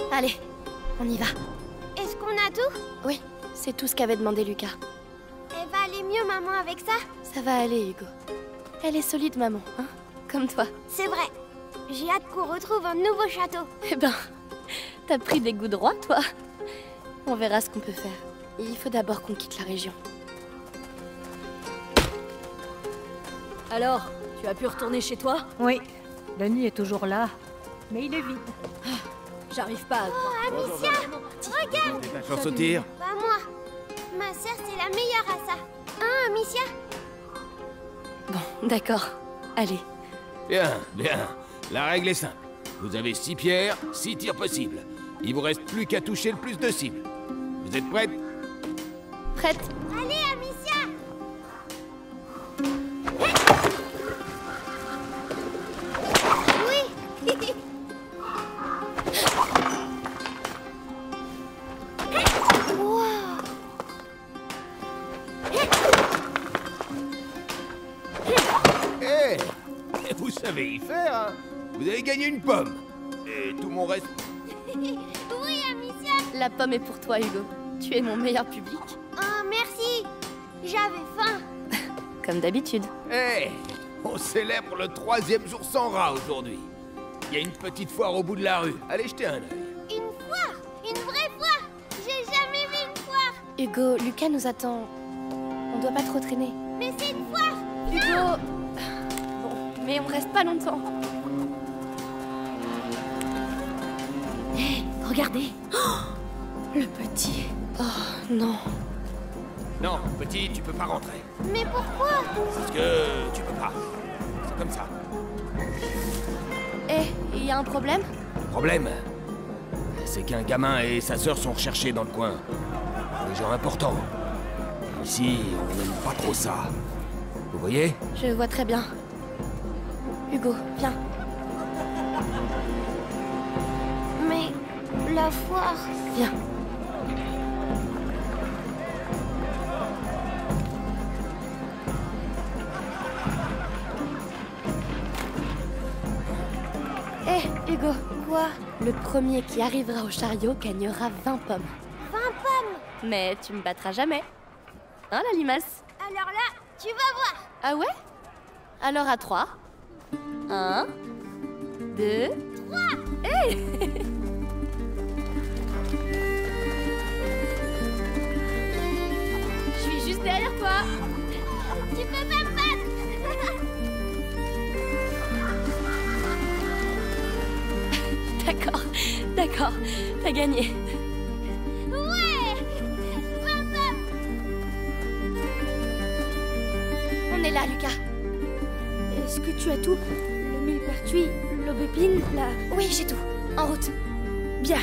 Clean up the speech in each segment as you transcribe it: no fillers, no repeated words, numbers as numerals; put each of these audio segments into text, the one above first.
Allez, on y va. Est-ce qu'on a tout? Oui, c'est tout ce qu'avait demandé Lucas. Elle va aller mieux, maman, avec ça? Ça va aller, Hugo. Elle est solide, maman, hein? Comme toi. C'est vrai. J'ai hâte qu'on retrouve un nouveau château. Eh ben, t'as pris des goûts droits, toi. On verra ce qu'on peut faire. Il faut d'abord qu'on quitte la région. Alors, tu as pu retourner chez toi? Oui, le nid est toujours là, mais il est vide. J'arrive pas à... Oh, Amicia! Regarde! C'est ta chance au tir. Pas moi. Ma sœur, c'est la meilleure à ça. Hein, Amicia? Bon, d'accord. Allez. Bien, bien. La règle est simple. Vous avez 6 pierres, 6 tirs possibles. Il vous reste plus qu'à toucher le plus de cibles. Vous êtes prêtes? Prête? Allez, Amicia! Oui! Wow! Hé! Vous savez y faire, hein? Vous avez gagné une pomme. Et tout mon reste... Oui, Amicia! La pomme est pour toi, Hugo. Tu es mon meilleur public. Oh, merci! J'avais faim! Comme d'habitude. Hé! On célèbre le 3e jour sans rat aujourd'hui. Il y a une petite foire au bout de la rue. Allez jeter un œil. Une foire! Une vraie foire! J'ai jamais vu une foire! Hugo, Lucas nous attend. On doit pas trop traîner. Mais c'est une foire! Hugo! Bon, mais on reste pas longtemps. Hé, regardez. Le petit. Oh, non. Non, petit, tu peux pas rentrer. Mais pourquoi? Parce que tu peux pas. C'est comme ça. Eh, il y a un problème? Problème, c'est qu'un gamin et sa sœur sont recherchés dans le coin. Des gens importants. Ici, on n'aime pas trop ça. Vous voyez? Je vois très bien. Hugo, viens. Mais la foire... Viens. Eh, Hugo. Quoi? Le premier qui arrivera au chariot gagnera 20 pommes. 20 pommes! Mais tu me battras jamais. Hein, la limace? Alors là, tu vas voir! Ah ouais? Alors à 3. 1, 2, 3. Hey! Je suis juste derrière toi. Tu peux pas me battre! D'accord, d'accord. T'as gagné. Ouais! 20 pommes! On est là, Lucas. Est-ce que tu as tout? Le millepertuis, l'aubépine, la... Oui, j'ai tout. En route. Bien.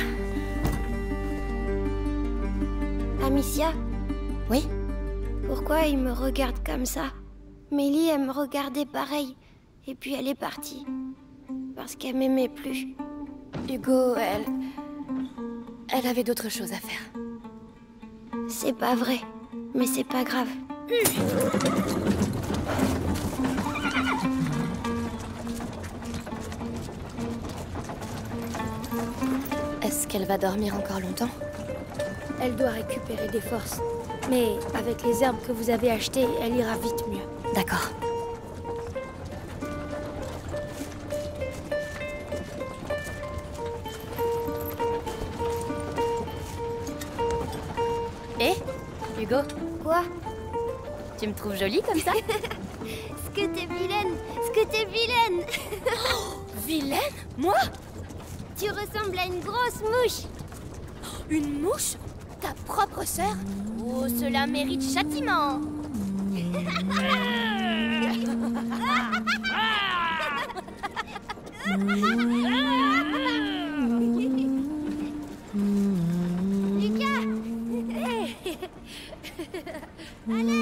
Amicia, Oui? pourquoi il me regarde comme ça? Mélie, elle me regardait pareil. Et puis elle est partie. Parce qu'elle m'aimait plus. Hugo, elle avait d'autres choses à faire. C'est pas vrai. Mais c'est pas grave. Est-ce qu'elle va dormir encore longtemps? Elle doit récupérer des forces. Mais avec les herbes que vous avez achetées, elle ira vite mieux. D'accord. Eh, Hugo, Quoi? tu me trouves jolie comme ça? Ce que t'es vilaine! Ce que t'es vilaine! Vilaine? Moi? Tu ressembles à une grosse mouche! Une mouche? Ta propre sœur? Oh, cela mérite châtiment! Lucas! Allez!